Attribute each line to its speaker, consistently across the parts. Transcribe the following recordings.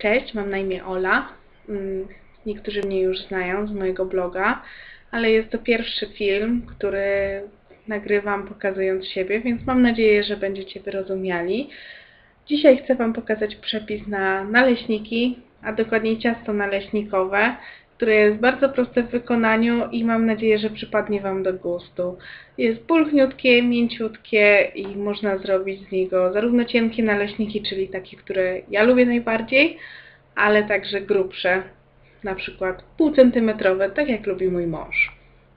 Speaker 1: Cześć, mam na imię Ola. Niektórzy mnie już znają z mojego bloga, ale jest to pierwszy film, który nagrywam pokazując siebie, więc mam nadzieję, że będziecie wyrozumiali. Dzisiaj chcę Wam pokazać przepis na naleśniki, a dokładniej ciasto naleśnikowe, które jest bardzo proste w wykonaniu i mam nadzieję, że przypadnie Wam do gustu. Jest pulchniutkie, mięciutkie i można zrobić z niego zarówno cienkie naleśniki, czyli takie, które ja lubię najbardziej, ale także grubsze, na przykład półcentymetrowe, tak jak lubi mój mąż.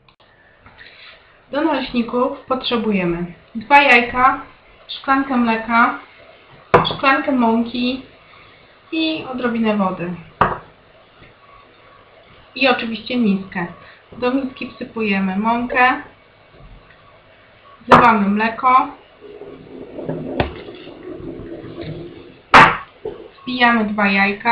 Speaker 1: Do naleśników potrzebujemy 2 jajka, szklankę mleka, szklankę mąki i odrobinę wody. I oczywiście miskę. Do miski wsypujemy mąkę, wlewamy mleko, wbijamy 2 jajka,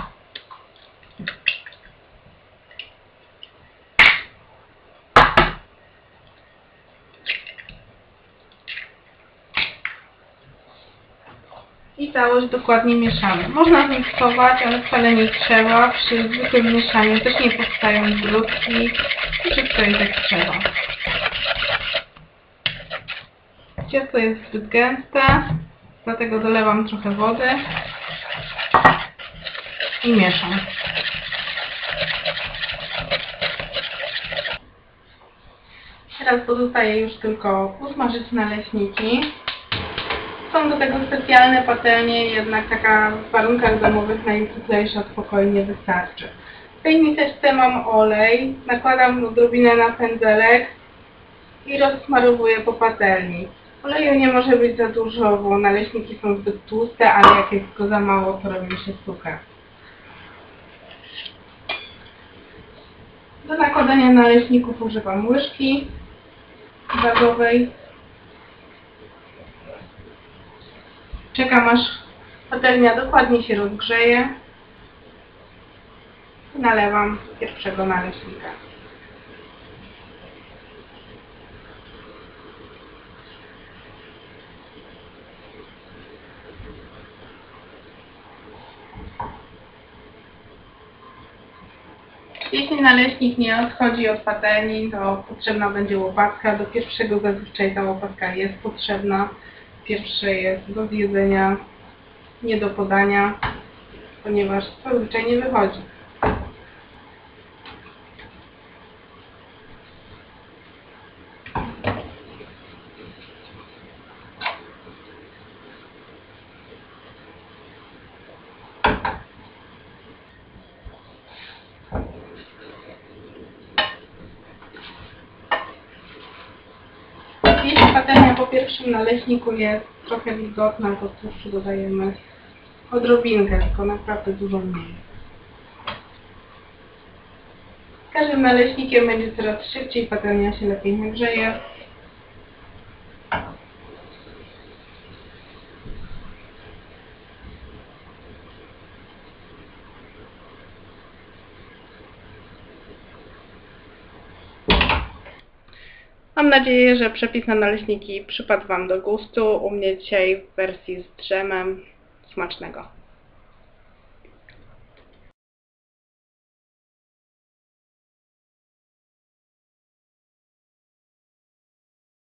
Speaker 1: i całość dokładnie mieszamy. Można zmiksować, ale wcale nie trzeba. Przy zwykłym mieszaniu też nie powstają grudki i wszystko jest jak trzeba. Ciasto jest zbyt gęste, dlatego dolewam trochę wody i mieszam. Teraz pozostaje już tylko usmażyć naleśniki. Są do tego specjalne patelnie, jednak taka w warunkach domowych najzwyklejsza spokojnie wystarczy. W tej miseczce mam olej, nakładam odrobinę na pędzelek i rozsmarowuję po patelni. Oleju nie może być za dużo, bo naleśniki są zbyt tłuste, ale jak jest go za mało, to robi się suche. Do nakładania naleśników używam łyżki wagowej. Czekam, aż patelnia dokładnie się rozgrzeje i nalewam pierwszego naleśnika. Jeśli naleśnik nie odchodzi od patelni, to potrzebna będzie łopatka. Do pierwszego zazwyczaj ta łopatka jest potrzebna. Pierwsze jest do zjedzenia, nie do podania, ponieważ zazwyczaj nie wychodzi. Jeśli patelnia po pierwszym naleśniku jest trochę wilgotna, to tłuszczu dodajemy odrobinkę, tylko naprawdę dużo mniej. Z każdym naleśnikiem będzie coraz szybciej, patelnia się lepiej nagrzeje. Mam nadzieję, że przepis na naleśniki przypadł Wam do gustu. U mnie dzisiaj w wersji z drzemem. Smacznego!